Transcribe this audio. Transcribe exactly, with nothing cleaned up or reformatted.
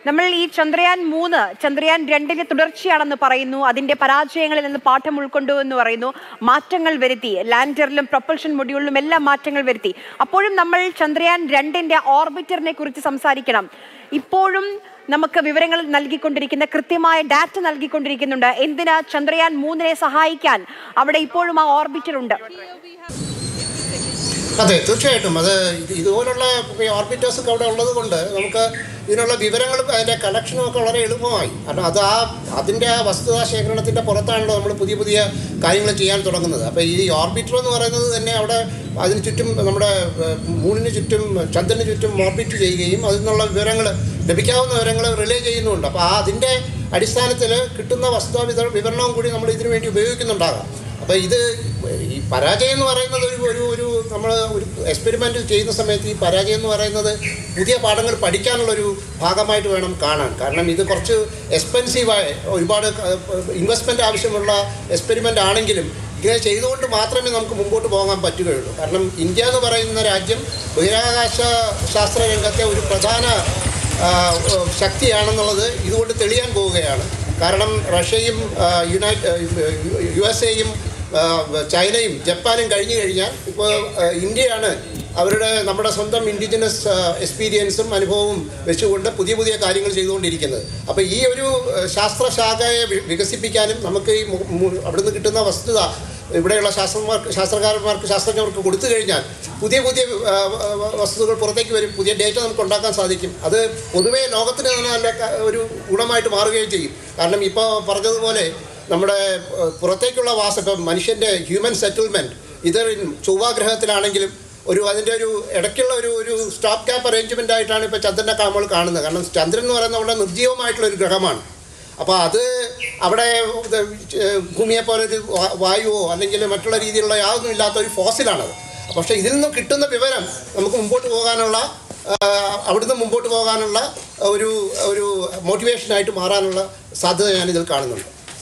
നമ്മൾ ഈ ചന്ദ്രയാൻ മൂന്ന് ചന്ദ്രയാൻ രണ്ടിന്റെ തുടർച്ചയാണെന്ന് പറയുന്നു. അതിന്റെ പരാജയങ്ങളിൽ നിന്ന് പാഠം ഉൾക്കൊണ്ടു എന്ന് പറയുന്നു. മാറ്റങ്ങൾ വരുത്തി, ലാൻഡറിലും പ്രൊപ്പൽഷൻ മൊഡ്യൂളിലും എല്ലാം മാറ്റങ്ങൾ വരുത്തി. അപ്പോഴും നമ്മൾ ചന്ദ്രയാൻ രണ്ടിന്റെ ഓർബിറ്ററിനെ കുറിച്ച് സംസാരിക്കണം. ഇപ്പോഴും നമുക്ക് വിവരങ്ങൾ നൽകിക്കൊണ്ടിരിക്കുന്ന, കൃത്യമായ ഡാറ്റ നൽകിക്കൊണ്ടിരിക്കുന്നുണ്ട്. എന്തിനാ ചന്ദ്രയാൻ മൂന്നിനെ സഹായിക്കാൻ അവിടെ ഇപ്പോഴും ആ ഓർബിറ്റർ ഉണ്ട്. അതെ, തീർച്ചയായിട്ടും. അത് ഇതുപോലുള്ള ഓർബിറ്റേഴ്സ് ഒക്കെ അവിടെ ഉള്ളത് കൊണ്ട് നമുക്ക് ഇതിനുള്ള വിവരങ്ങളും അതിൻ്റെ കളക്ഷനും ഒക്കെ വളരെ എളുപ്പമായി. കാരണം അത് ആ അതിൻ്റെ ആ വസ്തുതാ ശേഖരണത്തിൻ്റെ പുറത്താണല്ലോ നമ്മൾ പുതിയ പുതിയ കാര്യങ്ങൾ ചെയ്യാൻ തുടങ്ങുന്നത്. അപ്പോൾ ഈ ഓർബിറ്റർ എന്ന് പറയുന്നത് തന്നെ അവിടെ അതിന് ചുറ്റും, നമ്മുടെ മൂണിന് ചുറ്റും ചന്ദ്രന് ചുറ്റും ഓർബിറ്റ് ചെയ്യുകയും അതിൽ നിന്നുള്ള വിവരങ്ങൾ, ലഭിക്കാവുന്ന വിവരങ്ങൾ റിലേ ചെയ്യുന്നുണ്ട്. അപ്പോൾ ആ അതിൻ്റെ അടിസ്ഥാനത്തിൽ കിട്ടുന്ന വസ്തുതാ വിവരണവും കൂടി നമ്മൾ ഇതിനു വേണ്ടി ഉപയോഗിക്കുന്നുണ്ടാകാം. അപ്പോൾ ഇത് ഈ പരാജയം എന്ന് പറയുന്നത് ഒരു ഒരു ഒരു നമ്മൾ ഒരു എക്സ്പെരിമെൻ്റ് ചെയ്യുന്ന സമയത്ത് ഈ പരാജയം എന്ന് പറയുന്നത് പുതിയ പാഠങ്ങൾ പഠിക്കാനുള്ളൊരു ഭാഗമായിട്ട് വേണം കാണാൻ. കാരണം ഇത് കുറച്ച് എക്സ്പെൻസീവായ, ഒരുപാട് ഇൻവെസ്റ്റ്മെൻറ്റ് ആവശ്യമുള്ള എക്സ്പെരിമെൻ്റ് ആണെങ്കിലും ഇങ്ങനെ ചെയ്തുകൊണ്ട് മാത്രമേ നമുക്ക് മുമ്പോട്ട് പോകാൻ പറ്റുകയുള്ളൂ. കാരണം ഇന്ത്യ എന്ന് പറയുന്ന രാജ്യം ബഹിരാകാശ ശാസ്ത്ര രംഗത്തെ ഒരു പ്രധാന ശക്തിയാണെന്നുള്ളത് ഇതുകൊണ്ട് തെളിയാൻ പോവുകയാണ്. കാരണം റഷ്യയും യുണൈറ്റ് യു എസ് എയും ചൈനയും ജപ്പാനും കഴിഞ്ഞു കഴിഞ്ഞാൽ ഇപ്പോൾ ഇന്ത്യയാണ് അവരുടെ നമ്മുടെ സ്വന്തം ഇൻഡിജിനസ് എക്സ്പീരിയൻസും അനുഭവവും വെച്ചുകൊണ്ട് പുതിയ പുതിയ കാര്യങ്ങൾ ചെയ്തുകൊണ്ടിരിക്കുന്നത്. അപ്പോൾ ഈ ഒരു ശാസ്ത്രശാഖയെ വികസിപ്പിക്കാനും നമുക്ക് ഈ അവിടുന്ന് കിട്ടുന്ന വസ്തുത ഇവിടെയുള്ള ശാസ്ത്രന്മാർക്ക് ശാസ്ത്രകാരന്മാർക്ക് ശാസ്ത്രജ്ഞർക്ക് കൊടുത്തു കഴിഞ്ഞാൽ പുതിയ പുതിയ വസ്തുതകൾ പുറത്തേക്ക് വരും, പുതിയ ഡേറ്റ നമുക്ക് ഉണ്ടാക്കാൻ സാധിക്കും. അത് പൊതുവേ ലോകത്തിന് തന്നെ നല്ല ഒരു ഗുണമായിട്ട് മാറുകയും ചെയ്യും. കാരണം ഇപ്പോൾ പറഞ്ഞതുപോലെ നമ്മുടെ പുറത്തേക്കുള്ള വാസം, ഇപ്പം മനുഷ്യൻ്റെ ഹ്യൂമൻ സെറ്റിൽമെൻറ്റ് ഇത് ചൊവ്വാഗ്രഹത്തിലാണെങ്കിലും ഒരു അതിൻ്റെ ഒരു ഇടയ്ക്കുള്ള ഒരു ഒരു സ്റ്റോപ്പ് ക്യാപ്പ് അറേഞ്ച്മെൻ്റ് ആയിട്ടാണ് ഇപ്പോൾ ചന്ദ്രനെ നമ്മൾ കാണുന്നത്. കാരണം ചന്ദ്രൻ എന്ന് പറയുന്നത് അവിടെ നിർജ്ജീവമായിട്ടുള്ളൊരു ഗ്രഹമാണ്. അപ്പോൾ അത് അവിടെ ഭൂമിയെപ്പോലൊരു വായുവോ അല്ലെങ്കിൽ മറ്റുള്ള രീതിയിലുള്ള യാതൊന്നും ഇല്ലാത്ത ഒരു ഫോസിലാണത്. പക്ഷേ ഇതിൽ നിന്നും കിട്ടുന്ന വിവരം നമുക്ക് മുമ്പോട്ട് പോകാനുള്ള, അവിടുന്ന് മുമ്പോട്ട് പോകാനുള്ള ഒരു ഒരു മോട്ടിവേഷനായിട്ട് മാറാനുള്ള സാധ്യത ഞാനിതിൽ കാണുന്നുണ്ട്.